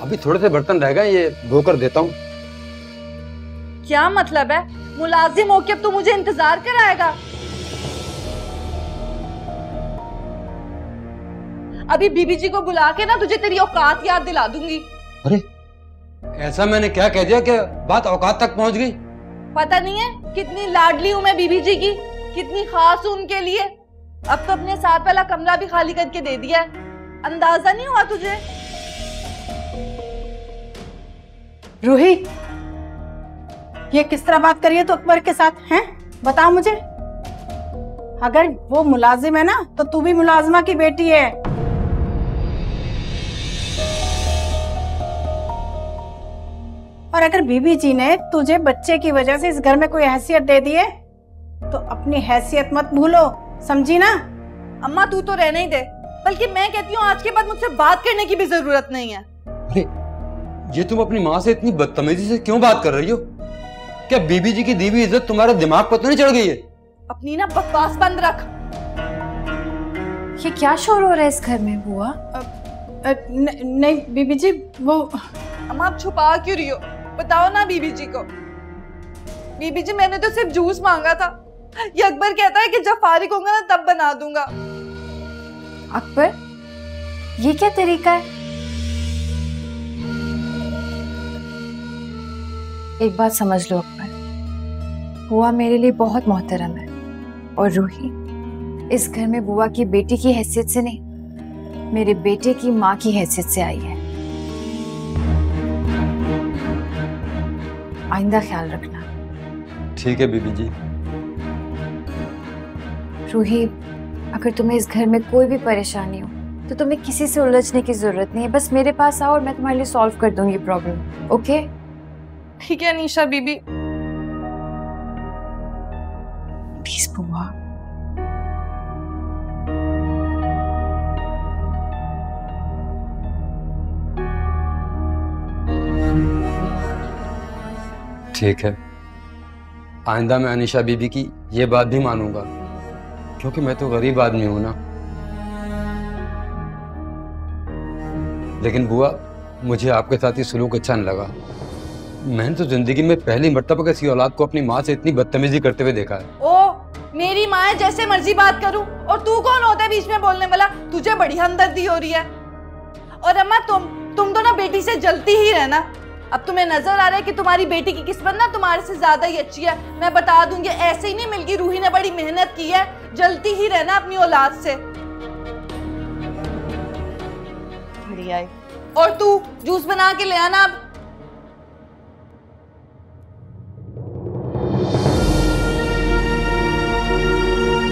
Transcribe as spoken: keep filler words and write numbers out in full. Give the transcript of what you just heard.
अभी थोड़े से बर्तन रह गए, ये धो कर देता हूँ। क्या मतलब है? मुलाजिम होके अब तू मुझे इंतजार कराएगा? अभी बीबी जी को बुला के ना तुझे तेरी औकात याद दिला दूंगी। अरे ऐसा मैंने क्या कह दिया कि बात औकात तक पहुंच गई? पता नहीं है कितनी लाडली हूं मैं बीबी जी की, कितनी खास हूं उनके लिए। अब तो अपने साथ वाला कमरा भी खाली करके दे दिया है, अंदाजा नहीं हुआ तुझे? रूही, ये किस तरह बात करिए तो अकबर के साथ हैं? बताओ मुझे। अगर वो मुलाजिम है ना तो तू भी मुलाजिमा की बेटी है। और अगर बीबी जी ने तुझे बच्चे की वजह से इस घर में कोई हैसियत दे दी है तो अपनी हैसियत मत भूलो, समझी ना? अम्मा तू तो रहने ही दे, बल्कि मैं कहती हूँ आज के बाद मुझसे बात करने की भी जरूरत नहीं है। अरे ये तुम अपनी माँ से इतनी बदतमीजी से क्यों बात कर रही हो? क्या बीबी जी की दी हुई इज्जत तुम्हारे दिमाग पर तो नहीं चढ़ गई है? अपनी ना बकवास बंद रख। ये क्या शोर हो रहा है इस घर में बुआ? नहीं बीबी जी, वो अम्मा आप छुपा क्यों रही हो? बताओ ना बीबी जी को। बीबी जी मैंने तो सिर्फ जूस मांगा था, ये अकबर कहता है कि जब फारिग होगा ना तब बना दूंगा। अकबर, ये क्या तरीका है? एक बात समझ लो अकबर, बुआ मेरे लिए बहुत मोहतरम है और रूही इस घर में बुआ की बेटी की हैसियत से नहीं, मेरे बेटे की माँ की हैसियत से आई है। आइंदा ख्याल रखना। ठीक है बीबी जी। रूही, अगर तुम्हें इस घर में कोई भी परेशानी हो तो तुम्हें किसी से उलझने की जरूरत नहीं है, बस मेरे पास आओ और मैं तुम्हारे लिए सॉल्व कर दूंगी प्रॉब्लम। ओके? ठीक है निशा बीबी। प्लीज बुआ। ठीक है, आइंदा मैं अनीशा बीबी की ये बात भी मानूंगा, क्योंकि मैं तो गरीब आदमी हूं ना। लेकिन बुआ, मुझे आपके साथ ही सलूक अच्छा नहीं लगा। मैंने तो जिंदगी में पहली मर्तबा किसी औलाद को अपनी माँ से इतनी बदतमीजी करते हुए देखा है। ओ, मेरी माँ है, जैसे मर्जी बात करूं, और तू कौन होता है बीच में बोलने वाला? तुझे बड़ी हमदर्दी हो रही है। और अम्मा तुम तुम तो ना बेटी से जलती ही रहना। अब तुम्हें नजर आ रहा है कि तुम्हारी बेटी की किस्मत ना तुम्हारे से ज्यादा ही अच्छी है। मैं बता दूंगी, ऐसे ही नहीं मिलगी। रूही ने बड़ी मेहनत की है, जलती ही रहना अपनी औलाद से। बढ़िया है। और तू जूस बना के ले आना अब।